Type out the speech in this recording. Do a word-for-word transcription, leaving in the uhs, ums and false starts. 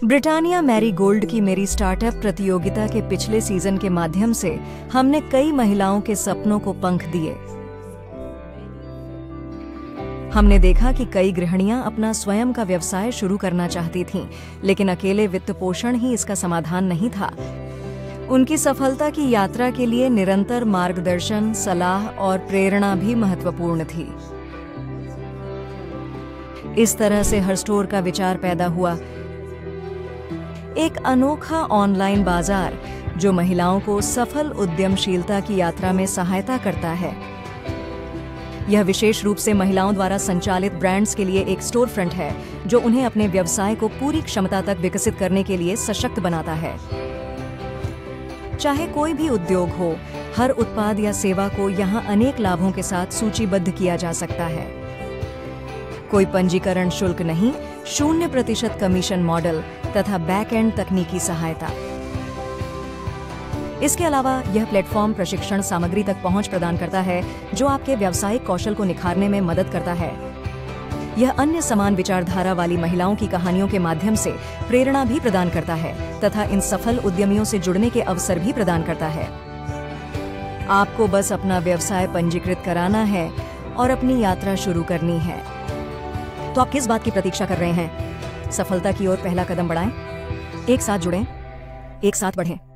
Britannia marigold की मेरी startup प्रतियोगिता के पिछले सीजन के माध्यम से हमने कई महिलाओं के सपनों को पंख दिए। हमने देखा कि कई गृहिणियां अपना स्वयं का व्यवसाय शुरू करना चाहती थीं, लेकिन अकेले वित्त पोषण ही इसका समाधान नहीं था। उनकी सफलता की यात्रा के लिए निरंतर मार्गदर्शन, सलाह और प्रेरणा भी महत्वपूर्ण थी। इस तरह से हर स्टोर का विचार पैदा हुआ, एक अनोखा ऑनलाइन बाजार जो महिलाओं को सफल उद्यमशीलता की यात्रा में सहायता करता है। यह विशेष रूप से महिलाओं द्वारा संचालित ब्रांड्स के लिए एक स्टोर फ्रंट है जो उन्हें अपने व्यवसाय को पूरी क्षमता तक विकसित करने के लिए सशक्त बनाता है। चाहे कोई भी उद्योग हो, हर उत्पाद या सेवा को यहां अनेक लाभों के साथ सूचीबद्ध किया जा सकता है। कोई पंजीकरण शुल्क नहीं, शून्य प्रतिशत कमीशन मॉडल तथा बैक एंड तकनीकी सहायता। इसके अलावा यह प्लेटफॉर्म प्रशिक्षण सामग्री तक पहुंच प्रदान करता है जो आपके व्यावसायिक कौशल को निखारने में मदद करता है। यह अन्य समान विचारधारा वाली महिलाओं की कहानियों के माध्यम से प्रेरणा भी प्रदान करता है तथा इन सफल उद्यमियों से जुड़ने के अवसर भी प्रदान करता है। आपको बस अपना व्यवसाय पंजीकृत कराना है और अपनी यात्रा शुरू करनी है। तो आप किस बात की प्रतीक्षा कर रहे हैं? सफलता की ओर पहला कदम बढ़ाएं, एक साथ जुड़ें, एक साथ बढ़ें।